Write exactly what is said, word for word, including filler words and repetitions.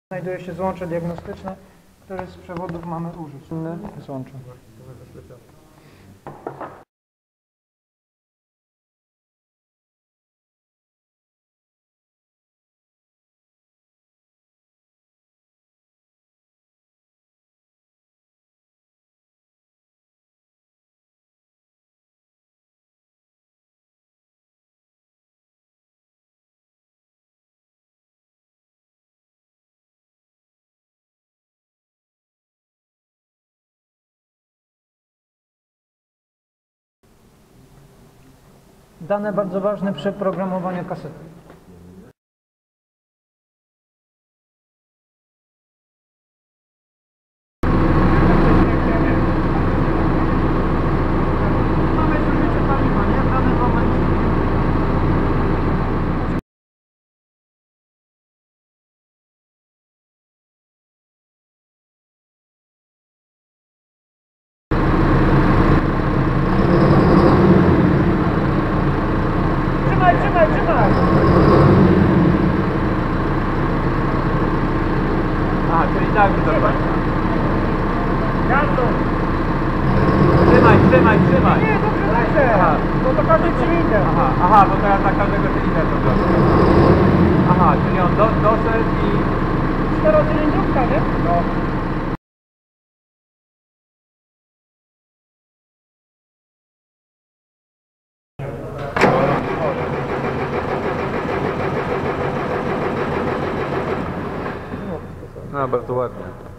Znajduje się złącze diagnostyczne, które z przewodów mamy użyć. Inne złącze. Dane bardzo ważne przy programowaniu kasety. Mamy zużycie paliwa, nie? W danym momencie. Trzymaj, trzymaj, trzymaj! A, czyli tak to końca. Gazu! Trzymaj, trzymaj, trzymaj! Nie, dobrze, dobrze! Aha. Bo to każdy cylinder. Aha, aha, bo teraz na każdego cylindra to zrobię. Aha, czyli on do, doszedł i... Czterocylindrówka, nie? No. No, bardzo ładnie.